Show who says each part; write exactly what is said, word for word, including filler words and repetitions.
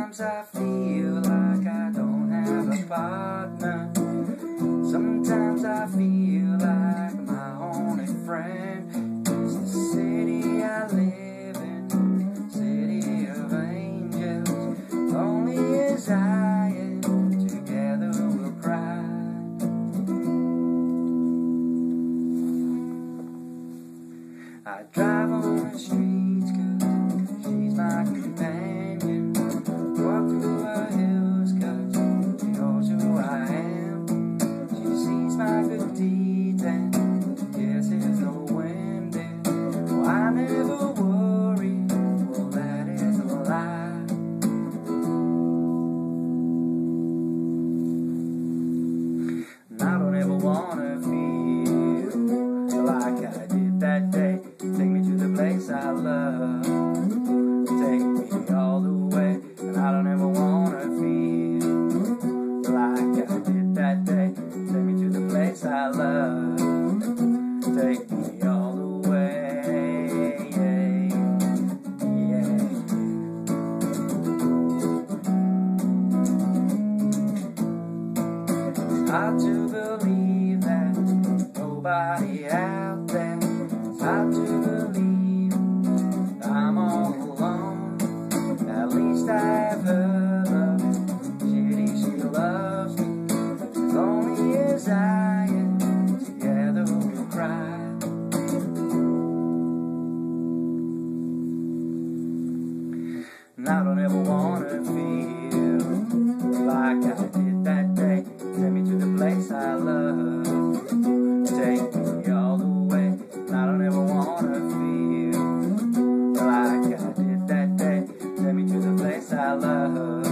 Speaker 1: Sometimes I feel like I don't have a partner. Sometimes I feel like my only friend is the city I live in, city of angels. Lonely as I am, together we'll cry. I drive on the streets 'cause she's my companion. Walk through her hills 'cause she knows who I am. She sees my good deeds and guesses the wind is. Oh, I never worry, well that is a lie. And I don't ever wanna feel like I did that day. Take me to the place I love, take me all the way. And I don't ever wanna feel like I did that day. Take me to the place I love, take me all the way. Yeah. Hard to believe that nobody out there. Hard to believe I'm all alone. At least I've heard of shitty she loves me. As lonely as I am, together we'll cry. And I don't ever wanna feel like I did that day. Take me to the place I love, take me all the way. And I don't ever wanna feel like I did that day. Take me to the place I love.